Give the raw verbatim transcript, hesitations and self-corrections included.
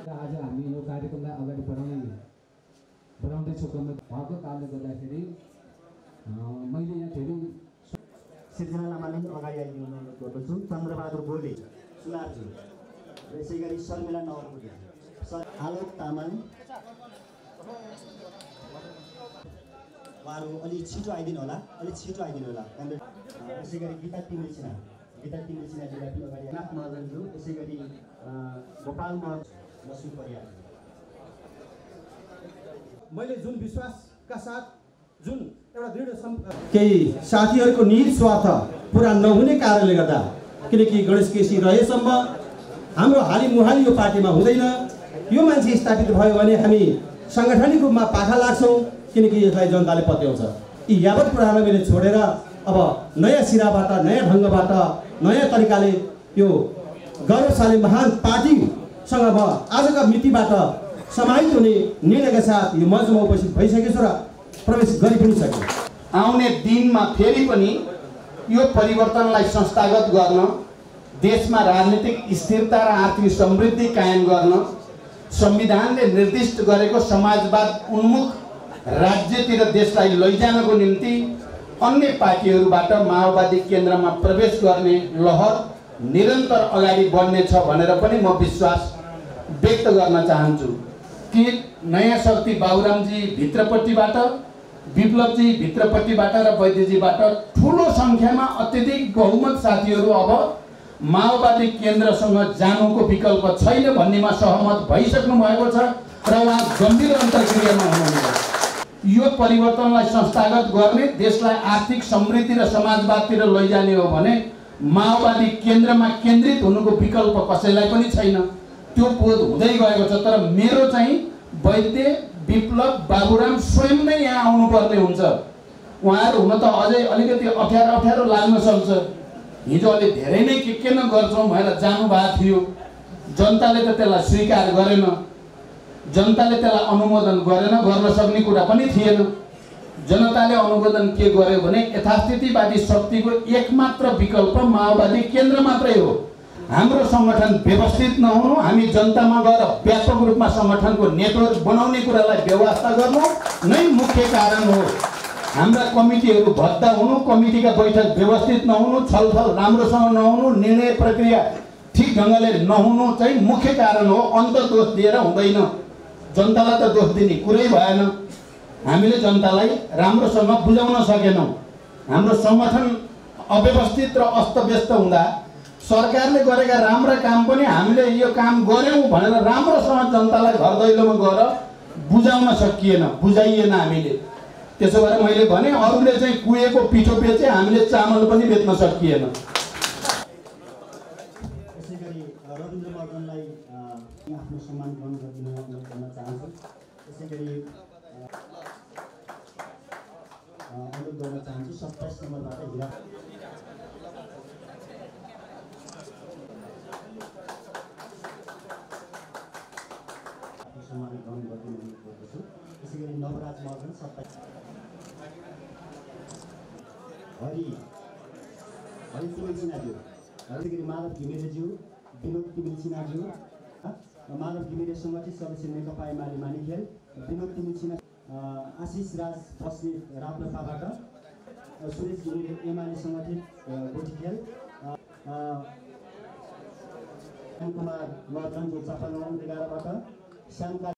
आज हामी यो कार्यक्रमलाई अगाडि बढाउने बढाउँदैछौँ क्रममा भएको कारणले गर्दाखेरि मैले यहाँ धेरै सिर्जना लामाले अगाडि आइदिनु अनुरोध गर्दछु। चन्द्रबहादुर गोले सुनारजी, यसै गरी शर्मिला नवरकोटी, आलोक तामाङ, उहाँहरू अलि छिटो आइदिनु होला, अलि छिटो आइदिनु होला। यसै गरी गीता तिमिल सिन्हा, गीता तिमिल सिन्हाजीलाई पनि अगाडि नाथ महर्जनज्यू, यसै गरी गोपाल महर्जन, लक्ष्मी परियार। मैले जुन विश्वासका साथ जुन एउटा दृढ केही साथीहरूको निहित स्वार्थ पुरा नहुने कारणले गर्दा, किनकि गणेश केसी रहेसम्म हाम्रो हाली मुहाली यो पार्टीमा हुँदैन। यो मान्छे स्थापित भयो भने हामी साङ्गठनिक रूपमा पाखा लाग्छौँ, किनकि यसलाई जनताले पत्याउँछ। यी यावत कुराहरूलाई मैले छोडेर अब नयाँ सिराबाट, नयाँ ढङ्गबाट, नयाँ तरिकाले यो गौरवशाली महान पार्टीसँग म आजका मितिबाट समाहित हुने निर्णयका साथ यो मञ्चमा उपस्थित भइसकेछु र प्रवेश गरि पनि सके। आउने दिनमा फेरि पनि यो परिवर्तनलाई संस्थागत गर्न, देशमा राजनीतिक स्थिरता र आर्थिक समृद्धि कायम गर्न, संविधानले निर्दिष्ट गरेको समाजवाद उन्मुख राज्यतिर देशलाई लैजानको निम्ति अन्य पार्टीहरूबाट माओवादी केन्द्रमा प्रवेश गर्ने लहर निरन्तर अगाडि बढ्नेछ भनेर पनि म विश्वास व्यक्त गर्न चाहन्छु कि नयाँ शक्ति बाबुरामजी भित्रपट्टिबाट, विप्लवजी भित्रपट्टिबाट र वैद्यजीबाट ठुलो सङ्ख्यामा अत्यधिक बहुमत साथीहरू अब माओवादी केन्द्रसँग जानुको विकल्प छैन भन्नेमा सहमत भइसक्नु भएको छ र उहाँ गम्भीर अन्तर्क्रियामा हुनुहुन्छ। यो परिवर्तनलाई संस्थागत गर्ने, देशलाई आर्थिक समृद्धि र समाजवादतिर लैजाने हो भने माओवादी केन्द्रमा केन्द्रित हुनुको विकल्प कसैलाई पनि छैन। त्यो बोध हुँदै गएको छ। तर मेरो चाहिँ वैद्य, विप्लव, बाबुराम स्वयं नै यहाँ आउनुपर्ने हुन्छ। उहाँहरू हुन त अझै अलिकति अप्ठ्यारो अप्ठ्यारो लाग्न सक्छ। हिजो अलि धेरै नै के के न गर्छौँ भनेर जानुभएको थियो। जनताले त त्यसलाई स्वीकार गरेन, जनताले त्यसलाई अनुमोदन गरेन, गर्न सक्ने कुरा पनि थिएन। जनताले अनुमोदन के गर्यो भने यथास्थितिवादी शक्तिको एकमात्र विकल्प माओवादी केन्द्र मात्रै हो। हाम्रो सङ्गठन व्यवस्थित नहुनु, हामी जनतामा गएर व्यापक रूपमा सङ्गठनको नेटवर्क बनाउने कुरालाई व्यवस्था गर्नु नै मुख्य कारण हो। हाम्रा कमिटीहरू भद्दा हुनु, कमिटीका बैठक व्यवस्थित नहुनु, छलफल राम्रोसँग नहुनु, निर्णय प्रक्रिया ठिक ढङ्गले नहुनु चाहिँ मुख्य कारण हो। अन्त दोष दिएर हुँदैन। जनतालाई त दोष दिने कुरै भएन। हामीले जनतालाई राम्रोसँग बुझाउन सकेनौँ। हाम्रो सङ्गठन अव्यवस्थित र अस्तव्यस्त हुँदा सरकारले गरेका राम्रा काम पनि हामीले यो काम गऱ्यौँ भनेर राम्रोसँग जनतालाई घर दैलोमा गएर बुझाउन सकिएन, बुझाइएन हामीले। त्यसो भएर मैले भने अरूले चाहिँ कुहेको पिठो बेचे, हामीले चामल पनि बेच्न सकिएन। यसै गरी रविन्द्र मर्दनलाई आफ्नो सम्मान ग्रहण गरिदिनु अनुरोध गर्न चाहन्छु। यसै गरी अनुरोध गर्न चाहन्छु सत्ताइस नम्बरबाट हिरा सम्मान ग्रहण गरिदिनु अनुरोध गर्दछु। यसै गरी नवराज मर्दन सत्ताइस, हरि हरि तिमिल सिन्हाज्यू, यसै गरी माधव घिमिरेज्यू, विनोद तिमिल सिन्हाज्यू, माधव घिमिरे सङ्गठित सदस्य नेकपा एमाले मानिखेल, विनोद तिमिल सिन्हा, आशिष राज बस्नेत राप्रपाबाट, सुरेश घिमिरे एमाले सङ्गठित गोठीखेल, कुमार मर्दन जो चापागाउँ एघारबाट, श्याम